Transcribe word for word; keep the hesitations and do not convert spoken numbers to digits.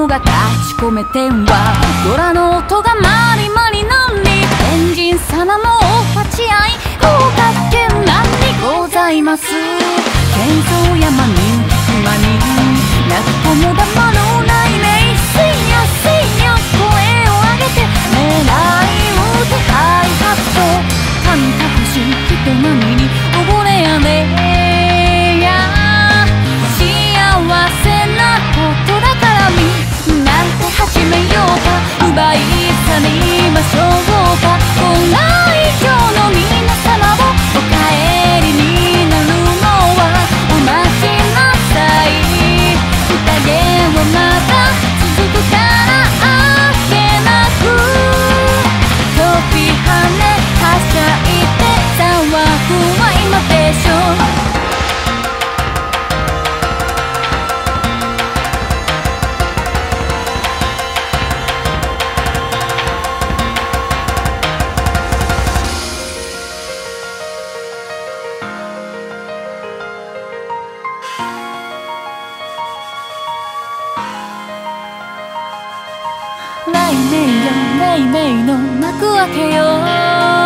者が立ち込めてはドラの音がマリマリなり天神様もお立ち会い合格圏なんにございます。喧騒山に熊に泣き込む玉の雷鳴せいやせいや声を上げて狙い撃てハイハット神隠し人波に溺れやねや幸せなことだからみなんて始めようか奪い去りましょうかご来場の皆様をお帰りになるのはお待ちなさい宴はまた続くからあっけなく飛び跳ねはしゃいで騒ぐは今でしょう雷鳴よ雷鳴の幕開けよ